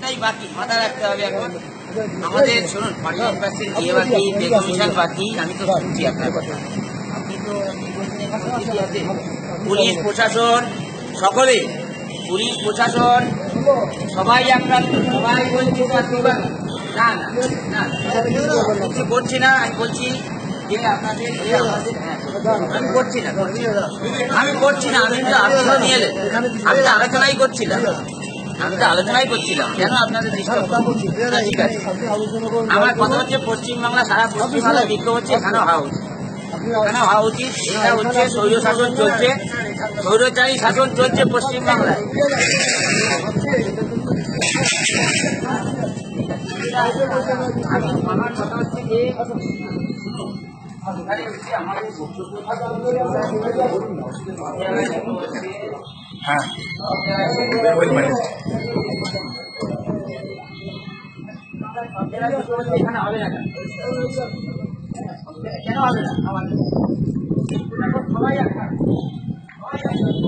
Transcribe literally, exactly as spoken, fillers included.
অনেকটাই বাকি, মাথা রাখতে হবে এখন আমাদের। শুনুন, পঞ্চাশ পার্সেন্ট দিয়ে বাকি, কমিশন বাকি, আমি তো শুনছি আপনার কথা। আপনি তো আছে পুলিশ প্রশাসন, সকলে পুলিশ প্রশাসন সবাই আক্রান্ত, সবাই বলছি না না কিছু করছি না। আমি বলছি যে আপনাদের আমি করছি না আমি করছি না আমি তো আলোচনা নিয়ে এলেন, আমি তো আলোচনাই করছিলাম আমি তো আলোচনাই করছিলাম কেন আপনাদের ডিস্টার্ব করছি? ঠিক আছে, আমার কথা হচ্ছে পশ্চিমবাংলা, সারা পশ্চিমবাংলা বিক্ষোভ হচ্ছে, এখানেও হওয়া উচিত, এখানে হওয়া উচিত। এটা হচ্ছে স্বৈর শাসন চলছে, স্বৈরচারী শাসন চলছে পশ্চিমবাংলায়। আমার কথা হচ্ছে যে হ্যাঁ এখানে হবে না, কেন হবে না? সবাই